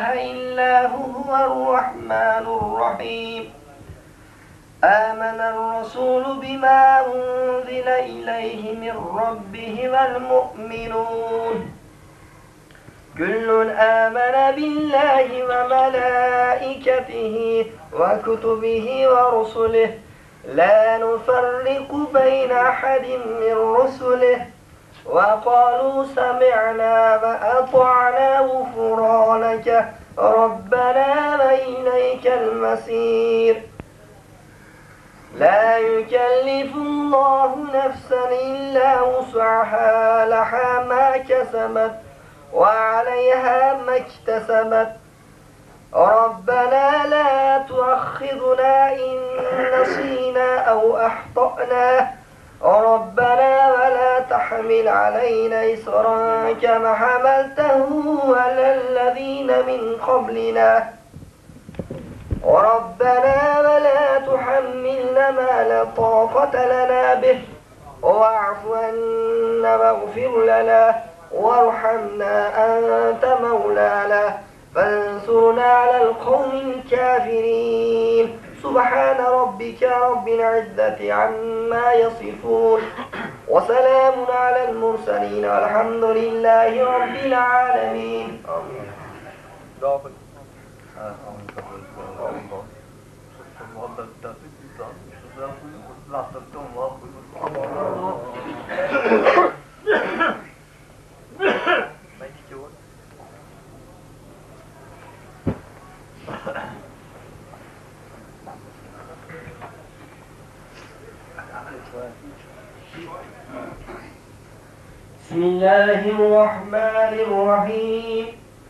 إله إلا هو الرحمن الرحيم. آمن الرسول بما أنزل إليه من ربه والمؤمنون كل آمن بالله وملائكته وكتبه ورسله لا نفرق بين أحد من رسله وقالوا سمعنا وأطعنا غفرانك ربنا وإليك المصير. لا يكلف الله نفسا إلا وسعها لها ما كسبت وعليها ما اكتسبت ربنا لا تؤاخذنا إن نسينا أو أخطأنا ربنا ولا تحمل علينا إصرا كما حملته على الذين من قبلنا ربنا ولا تحملنا ما لا طاقة لنا به واعف عنا واغفر لنا وارحمنا أنت مولانا فانصرنا على القوم الكافرين. سبحان ربك رب العزة عما يصفون وسلام على المرسلين والحمد لله رب العالمين. بسم الله الرحمن الرحيم.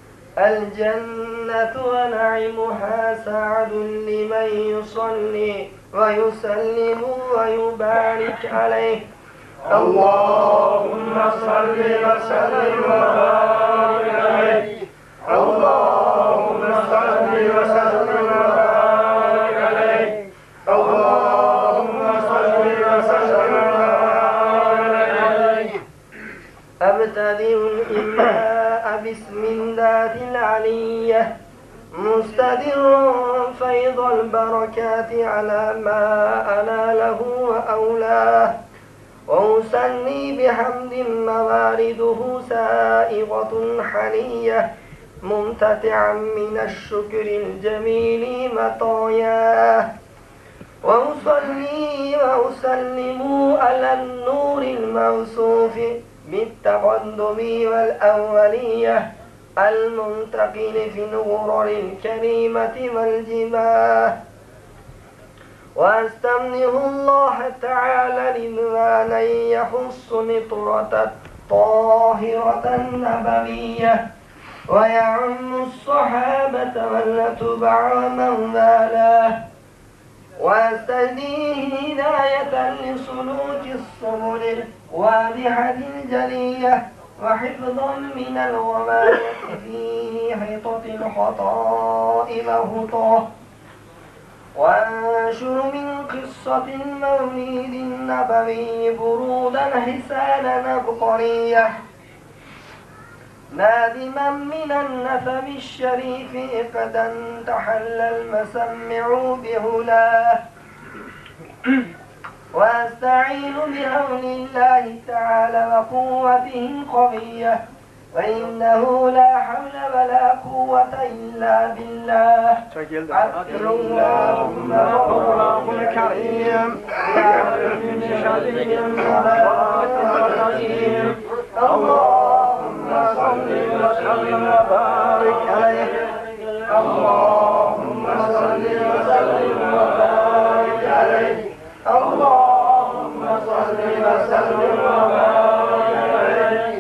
الجنة ونعيمها سعد لمن يصلي ويسلم ويبارك عليه. اللهم صل وسلم وبارك عليه. اللهم صل وسلم وبارك عليه. اللهم صل وسلم وبارك عليه. أبتدئ الإماء باسم الذات العلية مستدرا فيض البركات على ما أناله وأولاه وأسني بحمد موارده سائغة حنية ممتتعا من الشكر الجميل مطاياه وأصلي وأسلم على النور الموصوف بالتقدم والأولية المنتقل في الغرر الكريمة والجباه وأستمنه الله تعالى رضوانا يخص نطرة طاهرة نبوية ويعم الصحابة والأتباع ومن والاه وأستهديه هداية لسلوك السبل الواضحة الجلية وحفظا من الغواية في حيطة الخطاء وهطاه وأنشر من قصة المولد النبوي برودا حسانا عبقرية نادما من النسب الشريف قد تحل المسمع بهلاه وأستعين بعون الله تعالى وقوته القوية فإنه لا حول ولا قوة إلا بالله. اللهم رب الكريم اللهم صل وسلم وبارك عليه. اللهم صل وسلم وبارك عليه. اللهم صل وسلم وبارك عليه.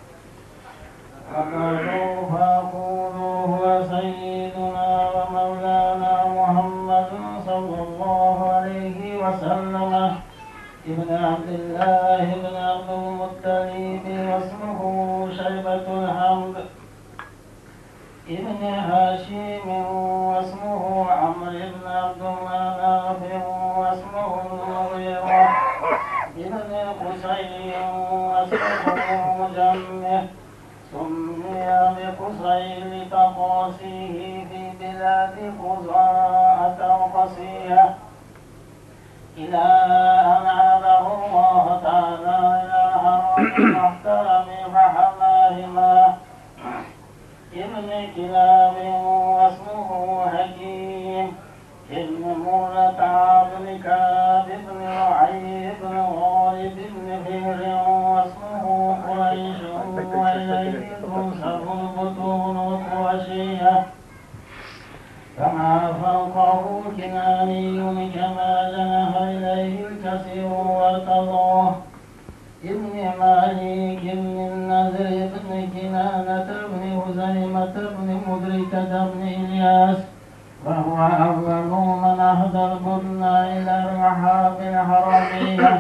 فقولوا هو سيدنا ومولانا محمد صلى الله عليه وسلم ابن عبد الله بن عبد المطلب واسمه شيبة الحمد ابن هاشم واسمه عمرو بن عبد مناف واسمه المغيرة ابن قصي واسمه مجمع سمي بقصي لتقاسيه في بلاد خزاعة القصية إلى أن عاده الله تعالى إلى حرم المحترم فحماهما ابن كلاب واسمه حكيم ابن مرة بن كعب بن رعي بن غالب بن فهر واسمه قريش وإليه تنسب البطون القرشية كما فوقه كناني كما جنح إليه الكثير وارتضاه ابن مالك بن النذر بن كنانة بن هزيمة بن مدركة بن إلياس وهو أول من أهدى البطن إلى الرحاب الحرمية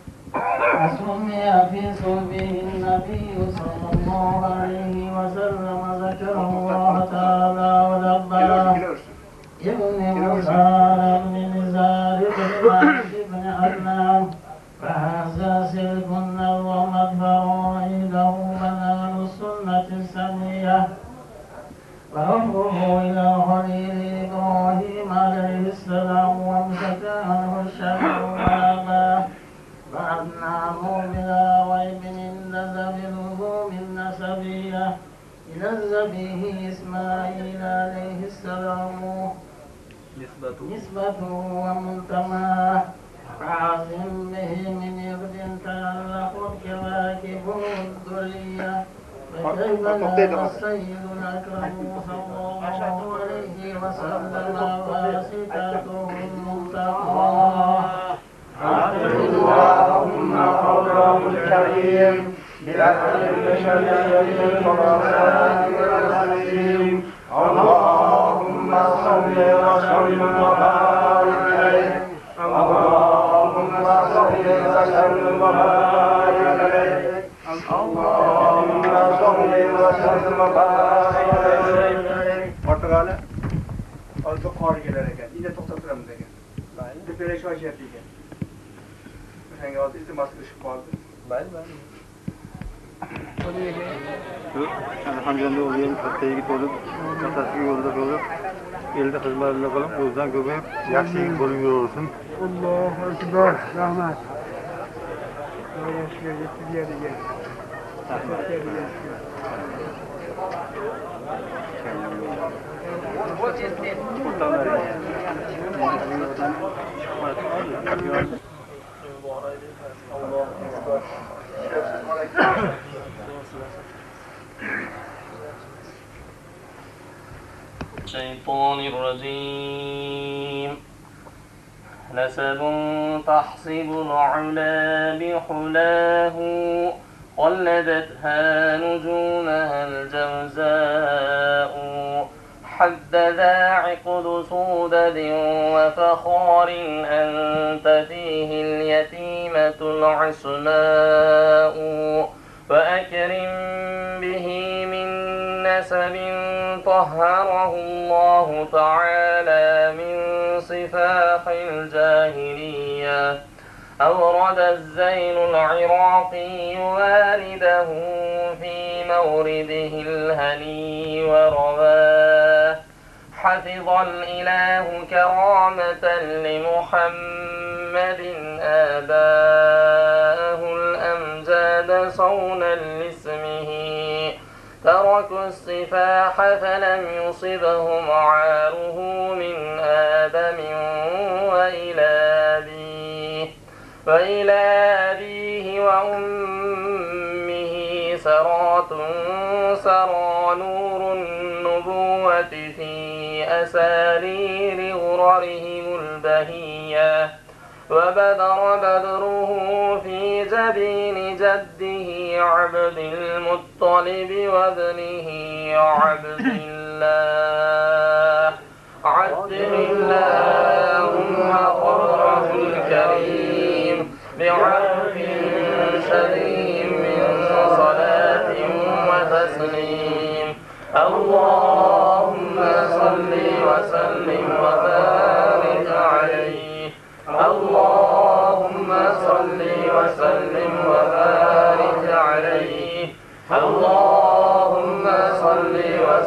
وسمي في صلبه النبي صلى الله عليه وسلم ذكر الله تعالى ودبره ابن موسى بن نزار بن عبد بن عدنان فهذا سلك ومدفع عنده بنان السنة السنية فأمره إلى خليل إبراهيم عليه السلام وامسك عنه الشيء وأباه فأبناه بلا ريب إن ذبله من نسبيه إلى الذبيه إسماعيل عليه السلام نسبته ومنتماه عاصم به من إرض تعلق الكواكب الدرية فكيف نال السيد الأكرم صلى الله عليه وسلم واسطته المنتقى اللهم قوله الكريم بأكل شريف الرحمن الرحيم اللهم صل وسلم وبارك عليه اللهم صل وسلم وبارك عليه اللهم صل وسلم وبارك عليه Portugal'a azı kar gelir ekan. İyice to'xtatamiz ekan. Deb berish vaziyat ekan. O'shanga hozir iltimos qilishib qoldi. Mayli. Alhamdulillah o'zim katta yigit bo'lib, kattasiga yo'lda bo'lib, elda xizmatini qilib, o'zidan ko'payib, yaxshi yigit bo'lib yuraversin. Allohu akbar. Rahmat. Yoshga yetib yeriga. الشيطان الرجيم نسب تحسب العلا بحلاه قلدتها نجومها الجوزاء حددا عقد سودد وفخار أنت فيه اليتيمة العسماء فأكرم به من نسب طهره الله تعالى من صفاح الجاهلية أورد الزين العراقي والده في مورده الهني ورواه حفظ الإله كرامة لمحمد آباءه الأمجاد صونا لاسمه تركوا السفاح فلم يصبهم عاره من آدم وإلى أبيه وأمه سرى نور النبوة في أسارير غررهم البهية وبدر بدره في جبين جده عبد المطلب وابنه عبد الله عطر اللهم قبره الكريم بعرف شديد من صلاة وتسليم اللهم صل وسلم وبارك عليه اللهم صل وسلم وبارك عليه اللهم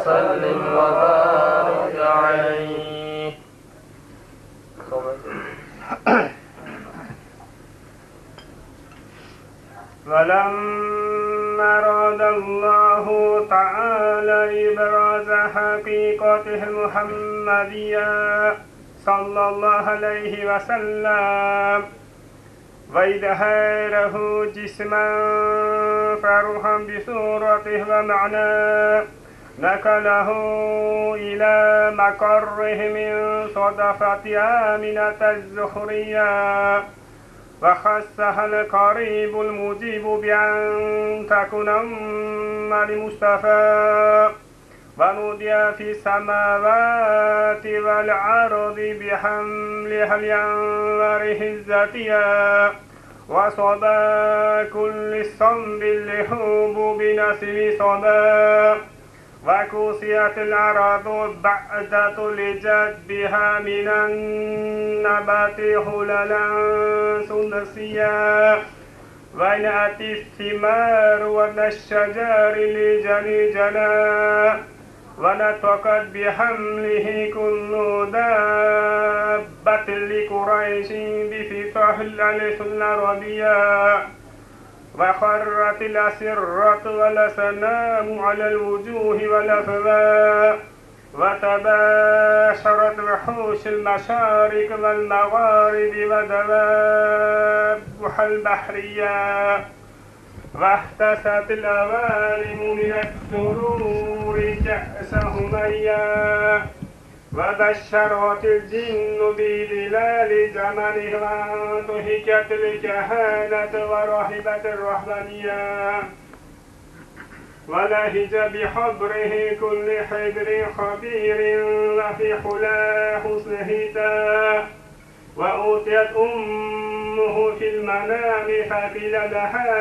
وسلم وبارك عليه. ولما أراد الله تعالى إبراز حقيقته المحمدية صلى الله عليه وسلم وإظهاره جسما فروحا بصورته ومعناه نقله إلى مقره من صدفة آمنة الزهرية وخصها القريب المجيب بأن تكون أم المصطفى ونودي في السماوات والأرض بحملها لأنواره الذاتية وصدى كل صنب اللهوب بنسل صدى وكسيت الأرض بعد تلجت بها من النبات هللا سندسيا ونأت الثمار والشجر لجلجلا ونطقت بحمله كل دابة لقريش بفتح الألف العربية وخرت الأسرة والأسنام على الوجوه والأفواه وتباشرت وحوش المشارق والمغارب ودوابها البحرية واحتست الأوالم من السرور كأسهم إياه وبشرت الجن بظلال زمنها وانتهكت الكهانة ورهبت الرهبانية ولهج بحبره كل حبر خبير وفي حلا حسنه وأوتيت أمه في المنام فقيل لها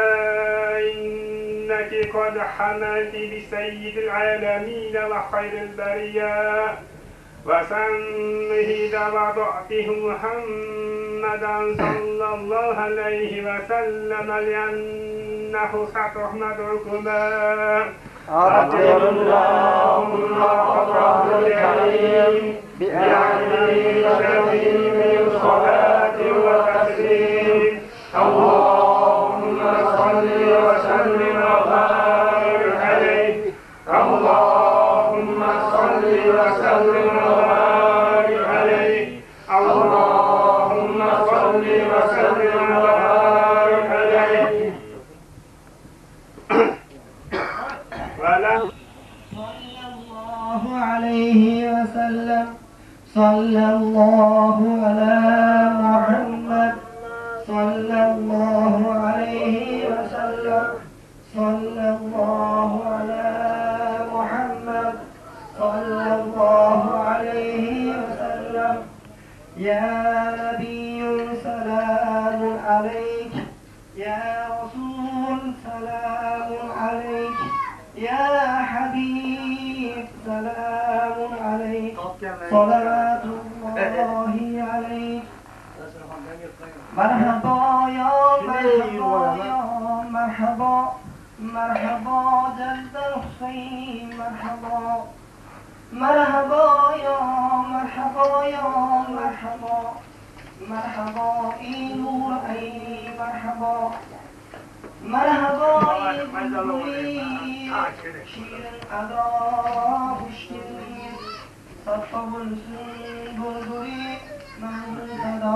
إنك قد حملت بسيد العالمين وخير البرية وسمه إذا وضعته محمدا صلى الله عليه وسلم لأنه ستحمد عقباه عجل اللهم رب الكريم بأهل شديد صلاة وتسليم اللهم صل وسلم وبارك عليه اللهم صل وسلم وبارك عليه اللهم صل وسلم وبارك عليه صلى الله عليه وسلم صلى الله على محمد صلى الله عليه وسلم صلى الله على محمد صلى الله عليه وسلم يا نبي سلام عليك يا رسول سلام عليك يا حبيب سلام عليك صلوات الله عليك مرحبا يا مرحبا يا مرحبا مرحبا جد الحسين مرحبا مرحبا يا مرحبا يا مرحبا مرحبا اي نور اي مرحبا مرحبا اي بلبلی شیرین ادا خوشگلی صفا بلسون بلبلی محمود ادا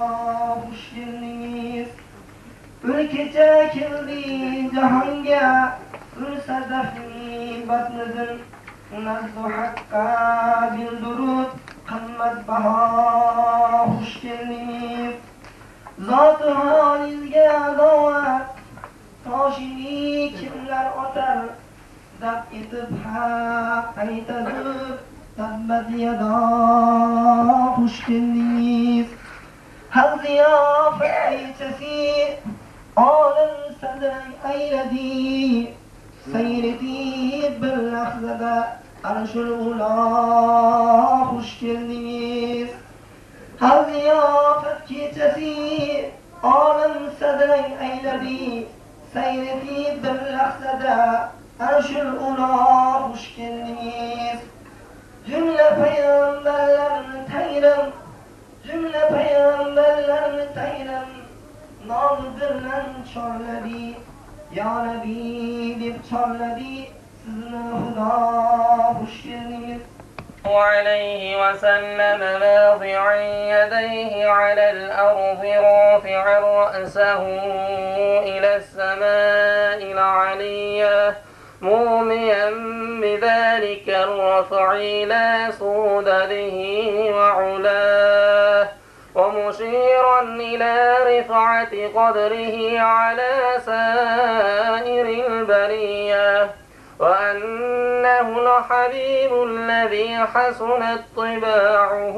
خوشگلی bir kecha keldi jahonga bir sadafni batnidir unazzu haqqa bil durud qimmatbaho xush keldingiz zoti holingizga adovat toshini kimlar otar dab etib haq aytadi tabbat yado xush keldingiz hal ziyofat kechasi olam sadring ayladi sayreti bir lahzada arshul ula xush keldingiz hal ziyofat kechasi olam sadring ayladi sayreti bir lahzada Arş-ül ula hoş geldiniz. Cümle peygamberlerini Teyrem, cümle peygamberlerini Teyrem, nam birlen çorledi, ya Nebi deb çorledi, sizni Huda hoş geldiniz. عليه وسلم ماضعا يديه على الأرض رافعا رأسه إلى السماء العلية موميا بذلك الرفع لا صودته وعلاه ومشيرا إلى رفعة قدره على سائر البرية وأنه الحبيب الذي حسنت طباعه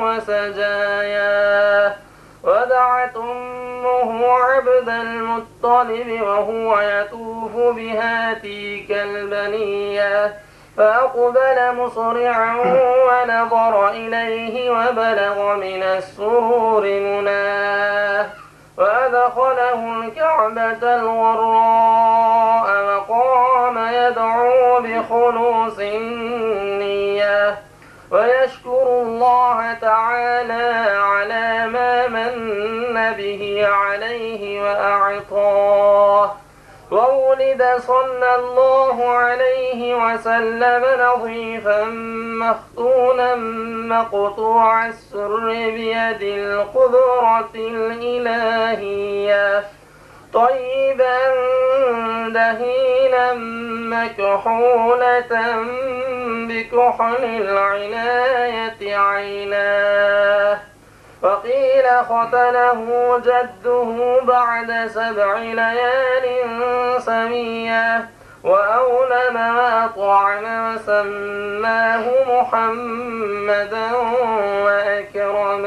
وسجاياه ودعت أمه عبد المطلب وهو يطوف بها تلك البنية فأقبل مصرعا ونظر إليه وبلغ من السرور مناه وأدخله الكعبة الغراء وقام يدعو بخلوص النية ويشكر الله تعالى على ما من به عليه وأعطاه وولد صلى الله عليه وسلم نظيفا مختونا مقطوع السر بيد القدرة الإلهية طيبا دهينا مكحولة بكحل العناية عيناه وقيل ختنه جده بعد 7 ليال سمية وأولم وأطعم وسماه محمدا وأكرم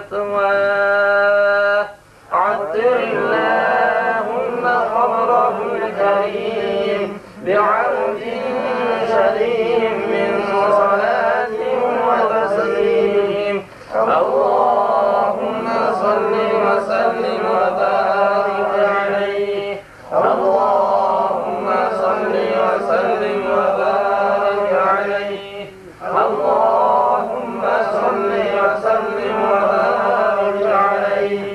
مثواه عطر اللهم قبره الكريم بعود شديد من صلاة وتسليم اللهم صل وسلم وبارك عليه اللهم صل وسلم وبارك عليه اللهم صل وسلم وبارك عليه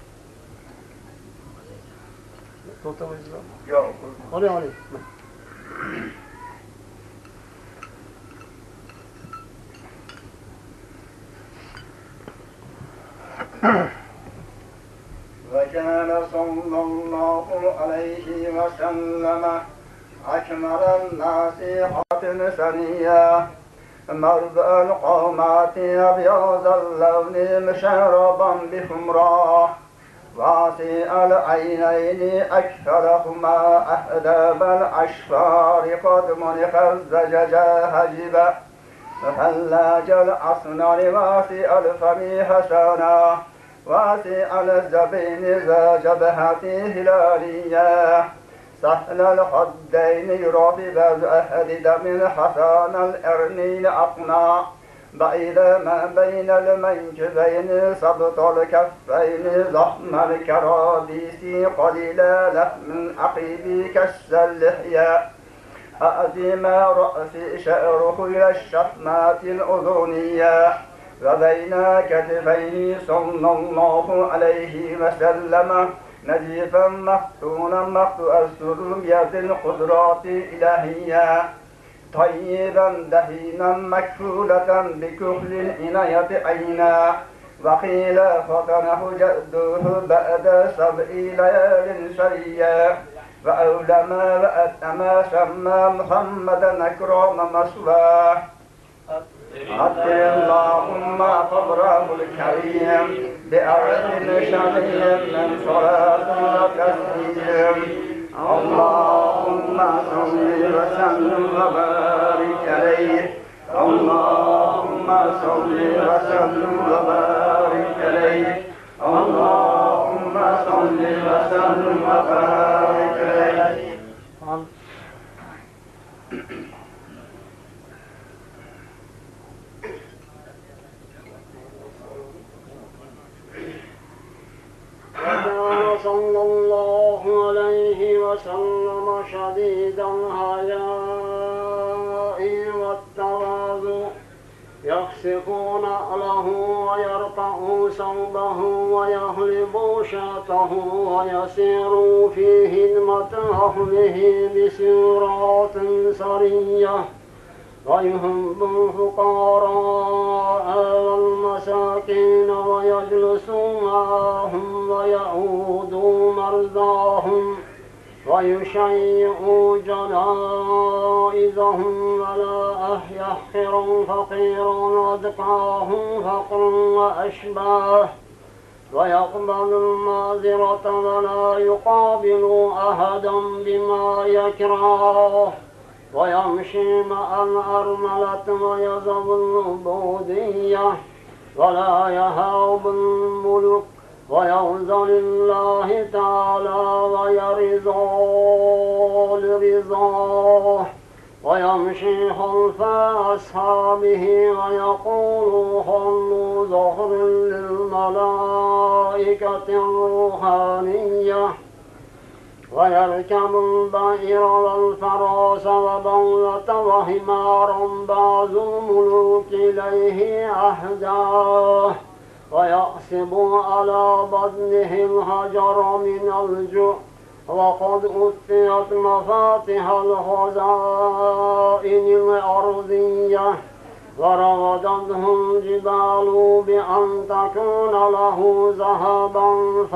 وكان صلى الله عليه وسلم أكمل الناس حسن سنيا مرضى القومات أبيض اللون مشربا بحمراه واسع العينين أكثرهما أحداب الأشفار قد منخ الزجاجا هجبا فلاج الأصنع واسع الفم حسنا واسع الجبين ذا جبهة هلالية سهل الخدين يرى بأحد دم حسن الأرنين أقنع بعيد ما بين المنكبين سبط الكفين ضخم الكراديس قليل لحم أقيب كش اللحية أعظم رأس شعره إلى الشحمات الأذنية وبين كتفيه صلى الله عليه وسلم نزيفا مختونا مقطوع السر بيد القدرات الإلهية طيبا دهينا مكفولة بكحل العناية عينا وقيل ختنه جده بعد 7 ليال سريا وأولما وأتما سمى محمدا أكرم مثواه عطر اللهم قبره الكريم بأرض شريف من صلاة وتسليم اللهم صل وسلم وبارك عليه اللهم صل وسلم وبارك عليه اللهم صل وسلم وبارك عليه وكان صلى الله عليه وسلم شديد الحياء يخسفون له ويرقعوا ثوبه ويغلبوا شاته ويسيروا في هدمة أهله بسيرات سرية ويحب الفقراء والمساكين ويجلس معهم ويعود مرضاهم ويشيع جنائزهم ولا يحقر فقير وأدقاهم فقر وأشباه ويقبل المعذرة ولا يقابل أحدا بما يكره ويمشي مع الأرملة ويذهب العبودية ولا يهاب الملك ويرضى لله تعالى ويرضى لرضاه ويمشي خلف أصحابه ويقول خلوا ظهر للملائكة الروحانية ويركب البعير والفراس وبغلة وحمارا بعض الملوك إليه أهداه ويحسب على بطنه الحجر من الجوع وقد أتيت مفاتح الخزائن الأرضية وراودته الجبال بأن تكون له ذهبا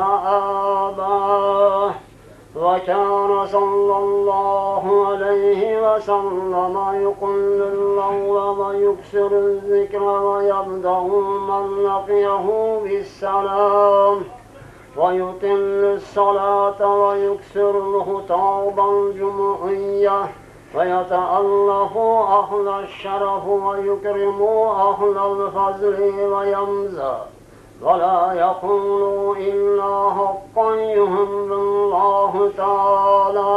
فآباه وكان صلى الله عليه وسلم يقل اللوم ويكسر الذكر ويبدأ من لقيه بالسلام ويتل الصلاة ويكسر الخطاب الجمعية ويتألف أهل الشرف ويكرم أهل الفضل ويمزح ولا يقول إلا حقا يحب الله تعالى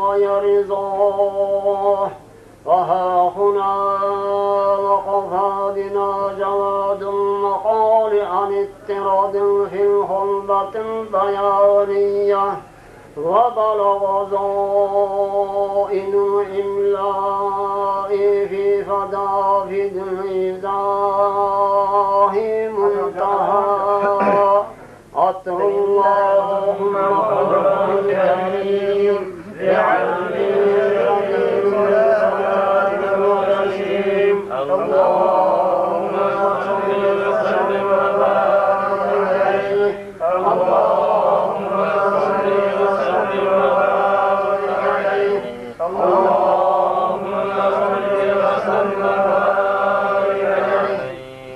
ويرضاه وها هنا وقف بنا جواد المقال عن اضطراد في الخلبة البيانية وبلغ زائن الإملاء في فدافد الإزاه منتهى عطر اللهم قدر كريم بعلم الرحيم صلاة وتسليم اللهم صل وسلم وبارك عليه اللهم صل وسلم وبارك عليه اللهم صل وسلم وبارك عليه.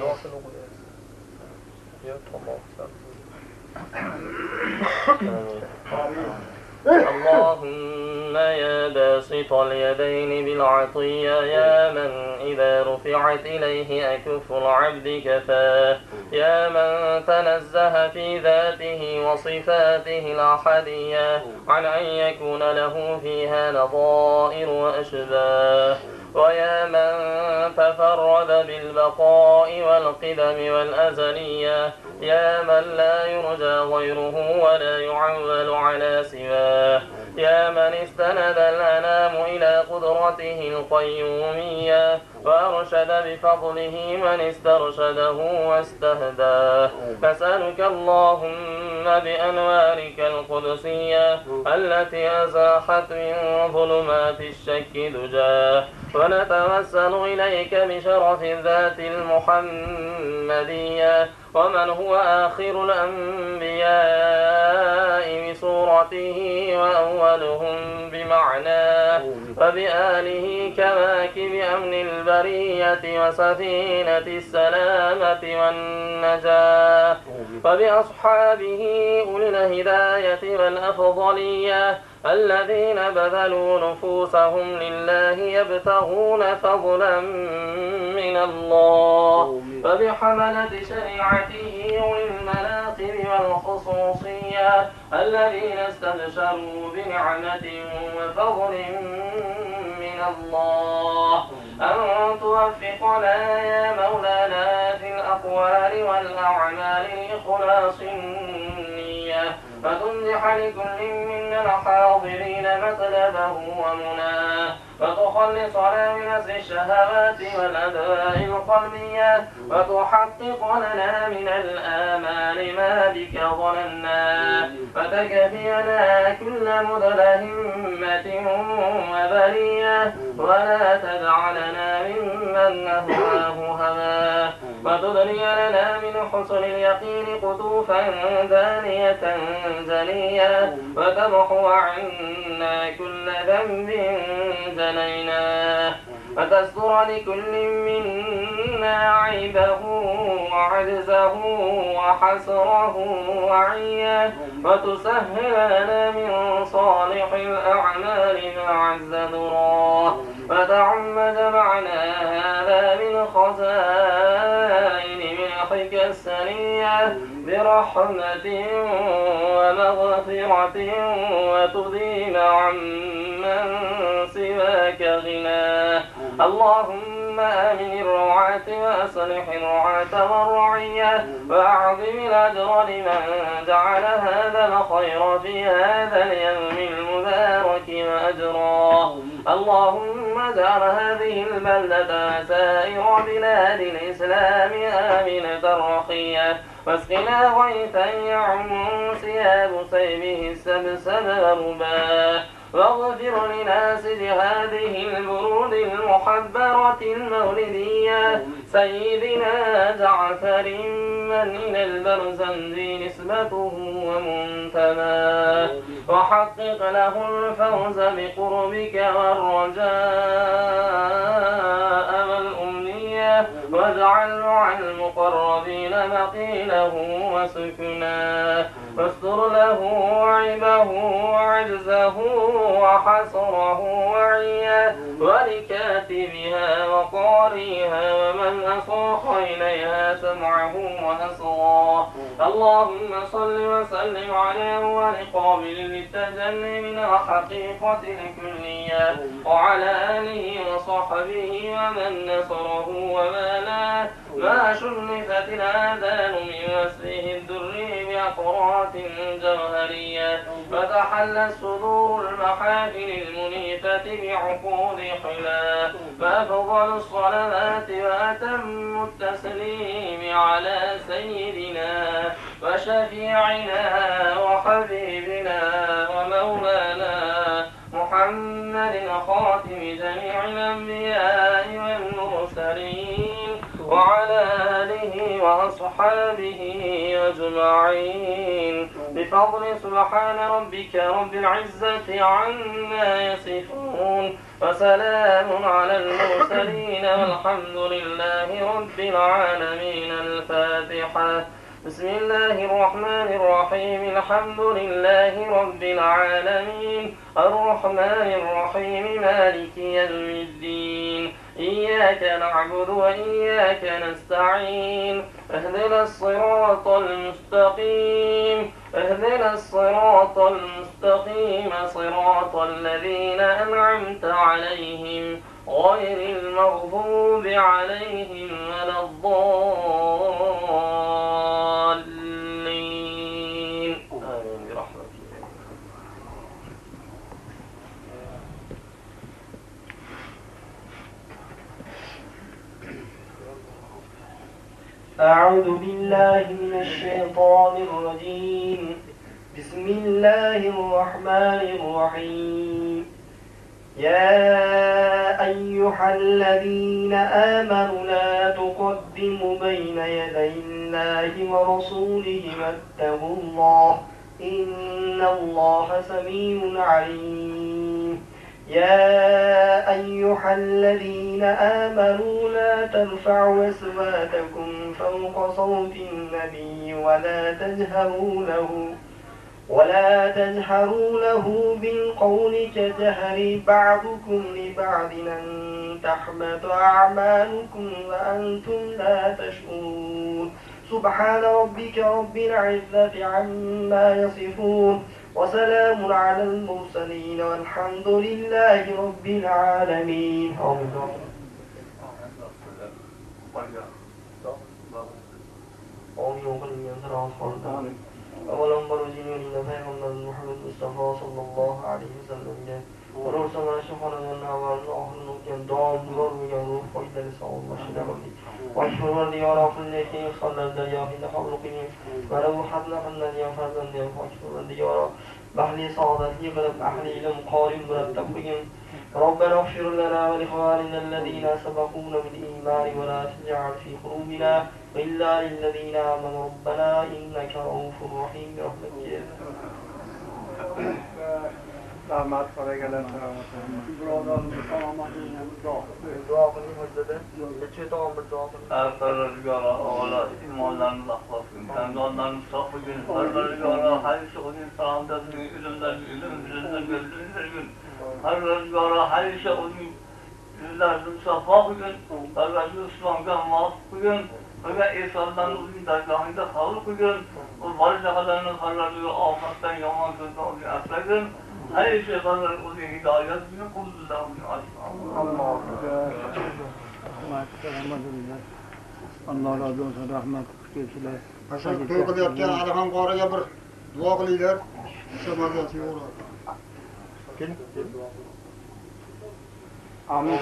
اللهم يا باسط اليدين بالعطية يا من إذا رفعت إليه أكف العبد كفاه يا من تنزه في ذاته وصفاته الأحدية عن أن يكون له فيها نظائر وأشباه ويا من تفرد بالبقاء والقدم والأزلية يا من لا يرجى غيره ولا يعول على سواه يا من استند الأنام إلى قدرته القيومية وأرشد بفضله من استرشده واستهداه نسألك اللهم بأنوارك القدسية التي أزاحت من ظلمات الشك دجاه ونتوسل إليك بشرف الذات المحمدية ومن هو آخر الأنبياء بصورته وأولهم بمعناه وبآله كواكب أمن البرية وسفينة السلامة والنجاة وبأصحابه أولي الهداية والأفضلية الذين بذلوا نفوسهم لله يبتغون فضلا من الله وبحملة شريعته أولي المناقب والخصوصية الذين استبشروا بنعمة وفضل من الله أن توفقنا يا مولانا في الأقوال والأعمال لإخلاص النية فتمنح لكل منا الحاضرين مطلبه ومناه، وتخلصنا من أسر الشهوات والأدواء القلبية، وتحقق لنا من الآمال ما بك ظننا، فتكفينا كل مدل همة وبلية، ولا تجعلنا ممن أهواه هواه، وتدري لنا من حسن اليقين قطوفا دانية زنية، وتمحو عنا كل ذنب جنيناه، وتستر لكل منا عيبه وعجزه وحسره وعيه، وتسهل لنا من صالح الأعمال ما عز ذراه، وتعم جمعنا هذا من خزائن ملحك السنية برحمة ومغفرة، وتديم عمن سواك غناه. اللهم آمن الرعاة وأصلح الرعاة والرعية، وأعظم الأجر لمن جعل هذا الخير في هذا اليوم المبارك وأجراه. اللهم اجعل هذه البلدة سائر بلاد الإسلام آمنة رخية، واسقنا غيثا يعم ثياب سيبه السبسب ورباه، واغفر لناسج هذه البرود المحبرة المولدية سيدنا جعفر من إلى البرزنج نسبته ومنتماه، وحقق له الفوز بقربك والرجاء والأمنية، واجعل مع المقربين مقيله وسكناه، واستر له عيبه وعجزه وحصره وعيه، ولكاتبها وقاريها ومن أصاخ إليها سمعه وأصغاه. اللهم صل وسلم على أول قابل للتجلي من الحقيقة الكلية، وعلى آله وصحبه ومن نصره ومالاه، ما شرفت الآذان من وسفه الدري بأقراط جوهرية، فتحلى الصدور المحافل المنيفة بعقود حلاه، فأفضل الصلوات وأتم التسليم على سيدنا وشفيعنا وحبيبنا ومولانا محمد خاتم جميع الأنبياء والمرسلين، وعلى آله وأصحابه أجمعين، بفضل سبحان ربك رب العزة عما يصفون، وسلام على المرسلين، والحمد لله رب العالمين. الفاتحة. بسم الله الرحمن الرحيم. الحمد لله رب العالمين، الرحمن الرحيم، مالك يوم الدين، إياك نعبد وإياك نستعين، اهدنا الصراط المستقيم، اهدنا الصراط المستقيم، صراط الذين أنعمت عليهم غير المغضوب عليهم ولا الضالين. آمين برحمتك. أعوذ بالله من الشيطان الرجيم. بسم الله الرحمن الرحيم. يا أيها الذين آمنوا لا تقدموا بين يدي الله ورسوله واتقوا الله إن الله سميع عليم. يا أيها الذين آمنوا لا ترفعوا أصواتكم فوق صوت النبي ولا تجهروا له بالقول كجهر بعضكم لبعض أن تحبط أعمالكم وأنتم لا تشعرون. سبحان ربك رب العزة عما يصفون، وسلام على المرسلين، والحمد لله رب العالمين. avvalambor o'zing yo'lingda payg'ambar Muhammad Mustafa sallallohu alayhi vasallamga Ro'sa mana shu xonadonni avvalini oxirini o'tgan davomdor bo'lgan ruh foydali savob boshida qildik. Boshqaruvlar qilayotgan ihsonlar daryohida qabul qiling. Mana bu xatni qiladigan farzandi ham boshqaruvlar bahli saodatli qilib ahli ilm qorin murattab qilgin. ربنا اغفر لنا ولإخواننا الذين سبقونا بالإيمان ولا تجعل في قلوبنا غلا للذين آمنوا ربنا إنك رؤوف رحيم برحمتك. Rahmat qo'yganlar birodarimiz salomatligini duo qiling hujjada. Necha taom bir duo qiling. Parvardigoro ola iymonlarni saqlab qilgin. Tanzonlarni saqlab qilgin. Parvardigoro hayır qilgin. Salomatligini ilm bergin. Parvardigoro hayır qilgin. Sizlarni saqlab qilgin. Parvardigoro islomga muvofiq qilgin. Ve insanların uzun dergahında kabul qilgin. O barcha qadamlarni Parvardigoro ofatdan yomon ko'zdan asragin. Her şey kadar uzun hidayet günü kulludan Allah razı olsun, rahmet kılsınlar. Aşağı to'y qilayotgan Alixon qoriga bir duo qilinglar. O'sha mazasi yo'q. Amin.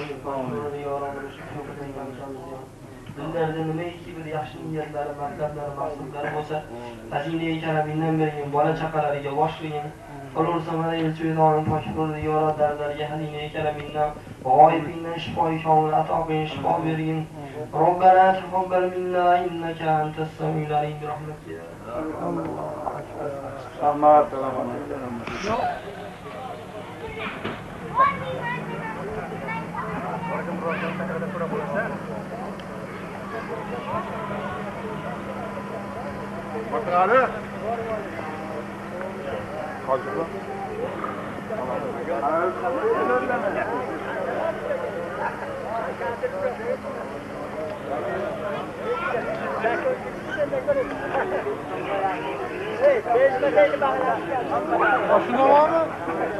Dillarda nimaiki bir yaxshi niyatlari, maqsadlari, maqsadlari bo'lsa, xazinaga karamindan bergin, bola chaqalariga boshligin. Olursa mana elchilarning toshqur ziyoratlariga xazinaga karamindan, g'oyibingdan shifoi komil ato qilgin, shifo bergin. Robbana taqabbal minna innaka antas samiul alim bi rahmatika. Rahmat. Bakrali. Hozir. Şuna var mı?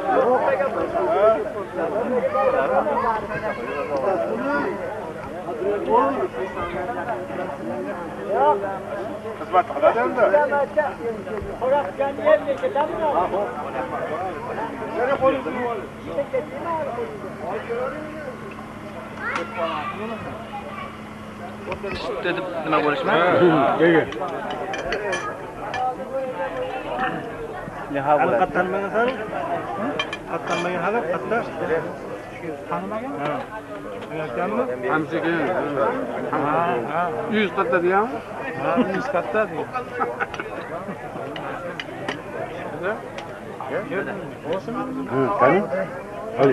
Hizmet qiladi endi. Qo'rqgan yerga ketadimi? Seni qo'ydim. Dedi nima bo'lishmi? Nega? Ne hal bo'ladi? Qattanmagan hali? Qattanmagan hali? Qatta? Tanimagan? Ha. Aytganmi? Hamsiga. Ha. 100 qatta deyapmi? Ha, 100 qatta deydi. Ha, qani? Hadi.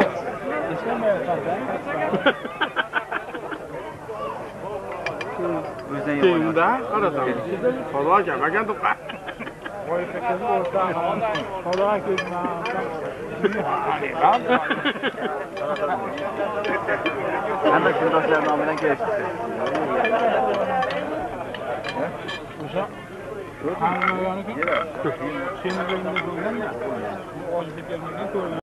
O'zingda qarasan. Xudo gapirgan to'qa. Voy kekin o'rta. Xudo ko'zma. Hamma shundoshlar nomidan kelishdi. O'sha hamma yoniga. Seni bilmagan. O'zbek kelmagan